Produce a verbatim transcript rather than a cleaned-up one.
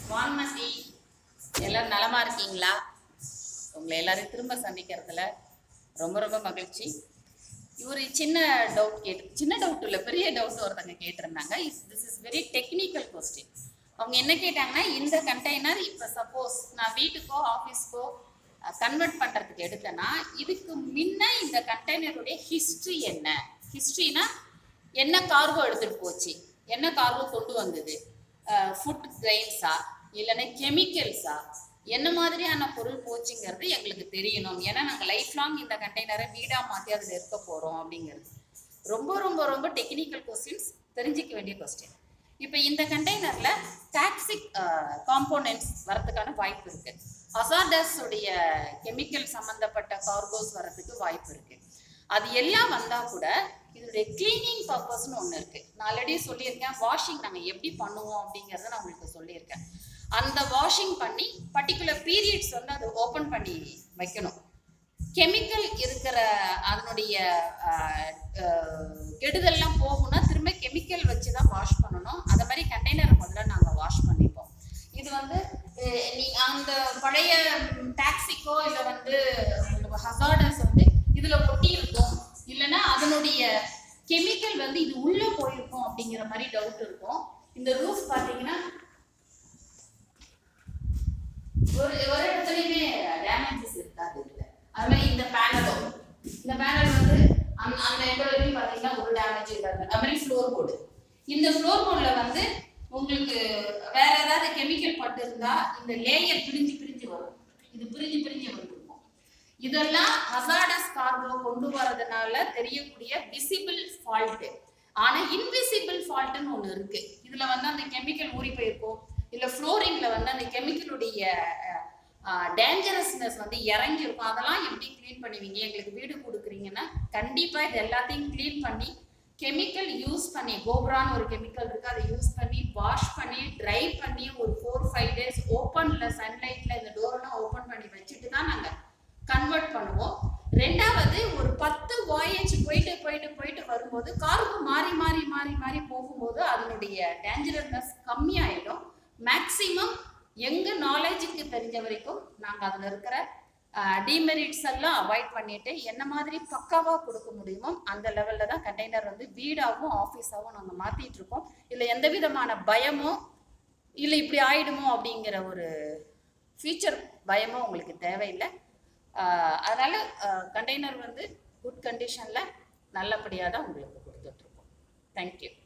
வான்மதி எல்லாரும் நலமா இருக்கீங்களா? உங்களை எல்லாரையும் திரும்ப சந்திக்கிறதுல ரொம்ப ரொம்ப மகிழ்ச்சி. ஒரு சின்ன டவுட் கேட்டு சின்ன டவுட் இல்லை, பெரிய டவுட் ஒருத்தங்க கேட்டிருந்தாங்க. This is very technical question. அவங்க என்ன கேட்டாங்கன்னா, இந்த கண்டெய்னர் இப்போ சப்போஸ் நான் வீட்டுக்கோ ஆஃபீஸ்க்கோ கன்வெர்ட் பண்ணுறதுக்கு எடுத்தேன்னா இதுக்கு முன்ன இந்த கண்டெய்னருடைய ஹிஸ்ட்ரி என்ன? ஹிஸ்ட்ரினா என்ன கார்கோ எடுத்துகிட்டு போச்சு, என்ன கார்கோ கொண்டு வந்தது, ஃபுட் கிரெயின்ஸா இல்லைன்னா கெமிக்கல்ஸா, என்ன மாதிரியான பொருள் போச்சுங்கிறது எங்களுக்கு தெரியணும். ஏன்னா நாங்கள் லைஃப் லாங் இந்த கண்டெய்னரை வீடாக மாற்றி அதில் இருக்க போகிறோம் அப்படிங்கிறது ரொம்ப ரொம்ப ரொம்ப டெக்னிக்கல் கொஸ்டின்ஸ், தெரிஞ்சிக்க வேண்டிய கொஸ்டின். இப்போ இந்த கண்டெய்னரில் டாக்ஸிக் காம்போனன்ட்ஸ் வரதுக்கான வாய்ப்பு இருக்குது. ஹசார்டஸ் உடைய கெமிக்கல் சம்மந்தப்பட்ட கார்கோஸ் வரதுக்கு வாய்ப்பு இருக்குது. அது எல்லாம் வந்தால் கூட இதோடைய கிளீனிங் பர்பஸ்ன்னு ஒன்று இருக்குது. நான் ஆல்ரெடி சொல்லியிருக்கேன், வாஷிங் நாங்கள் எப்படி பண்ணுவோம் அப்படிங்கிறத நான் உங்களுக்கு சொல்லியிருக்கேன். அந்த வாஷிங் பண்ணி பர்டிகுலர் பீரியட்ஸ் வந்து அதை ஓப்பன் பண்ணி வைக்கணும். கெமிக்கல் இருக்கிற அதனுடைய கெடுதல்லாம் போகும்னா திரும்ப கெமிக்கல் வச்சு தான் வாஷ் பண்ணணும். அதை மாதிரி கண்டெய்னரை முதல்ல நாங்கள் வாஷ் பண்ணிப்போம். இது வந்து நீ அந்த பழைய டாக்ஸிக்கோ இல்லை வந்து ஹசார்டஸ் வந்து இதில் ஒட்டி இருக்கும், இல்லைன்னா அதனுடைய கெமிக்கல் வந்து இது உள்ளே போயிருக்கும் அப்படிங்கிற மாதிரி டவுட் இருக்கும். இந்த ரூஃப் பார்த்தீங்கன்னா ஒரு ஒரு இடத்துலையுமே டேமேஜஸ் இருக்காது. அது மாதிரி இந்த பேனலும் இந்த பேனல் வந்து அந்த அந்த இடத்துலையும் பார்த்தீங்கன்னா ஒரு டேமேஜ் இருக்காது. அது மாதிரி ஃப்ளோர் போர்டு, இந்த ஃப்ளோர் போர்டில் வந்து உங்களுக்கு வேற ஏதாவது கெமிக்கல் பட்டு இருந்தா இந்த லேயர் பிரிஞ்சு பிரிஞ்சு வரும், இது பிரிஞ்சு பிரிஞ்சு வந்துருக்கும். இதெல்லாம் ஹசார்டஸ் கார்கோ கொண்டு வரதுனால தெரியக்கூடிய விசிபிள் ஃபால்ட்டு. ஆனா இன்விசிபிள் ஃபால்ட்டுன்னு ஒன்று இருக்கு. இதுல வந்து அந்த கெமிக்கல் ஊறி போயிருக்கும், இல்லை ஃப்ளோரிங்ல வந்து அந்த கெமிக்கலுடைய டேஞ்சரஸ்னஸ் வந்து இறங்கி இருக்கும். அதெல்லாம் எப்படி கிளீன் பண்ணுவீங்க? எங்களுக்கு வீடு கொடுக்குறீங்கன்னா கண்டிப்பா இது எல்லாத்தையும் கிளீன் பண்ணி கெமிக்கல் யூஸ் பண்ணி, கோப்ரான்னு ஒரு கெமிக்கல் இருக்கு, அதை யூஸ் பண்ணி வாஷ் பண்ணி ட்ரை பண்ணி ஒரு ஃபோர் ஃபைவ் டேஸ் ஓப்பன்ல சன்லைட்ல இந்த டோரெல்லாம் ஓப்பன் பண்ணி வச்சுட்டு தான் நாங்க கன்வெர்ட் பண்ணுவோம். ரெண்டாவது ஒரு பத்து வாயேஜ் போயிட்டு போயிட்டு போயிட்டு வரும்போது கார்கோ மாறி மாறி மாறி மாறி போகும்போது அதனுடைய டேஞ்சரஸ்னஸ் கம்மியாயிடும். மேக்சிமம் எங்க நாலேஜுக்கு தெரிஞ்ச வரைக்கும் நாங்க அதுல இருக்கிற டிமெரிட்ஸ் எல்லாம் அவாய்ட் பண்ணிட்டு என்ன மாதிரி பக்காவா கொடுக்க முடியுமோ அந்த லெவல்ல தான் கண்டெய்னர் வந்து வீடாகவும் ஆஃபீஸாகவும் நாங்கள் மாத்திட்டு இருக்கோம். இல்லை எந்த விதமான பயமோ இல்லை இப்படி ஆயிடுமோ அப்படிங்கிற ஒரு ஃபியூச்சர் பயமோ உங்களுக்கு தேவையில்லை. அதனால கண்டெய்னர் வந்து குட் கண்டிஷன்ல நல்லபடியாக தான் உங்களுக்கு கொடுத்துட்ருக்கோம். தேங்க்யூ.